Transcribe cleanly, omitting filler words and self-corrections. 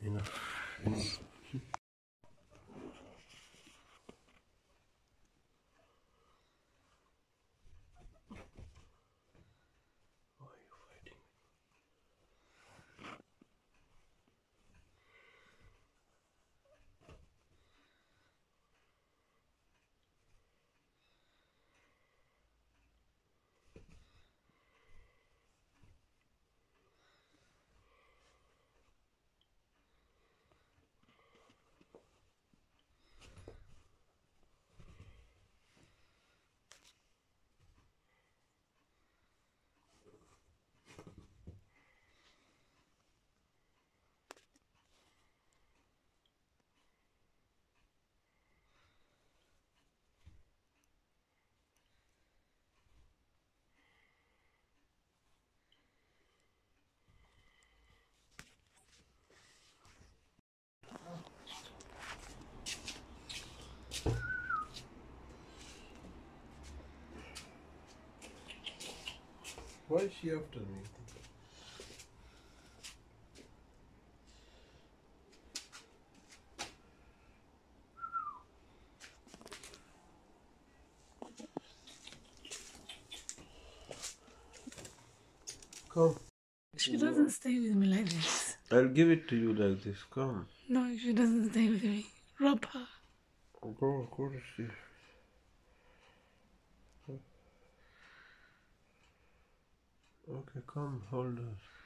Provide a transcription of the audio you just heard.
Enough. Why are you fighting? Why is she after me? Come. She doesn't stay with me like this. I'll give it to you like this. Come. No, she doesn't stay with me. Rub her. Go to sleep. Okay, come, hold us.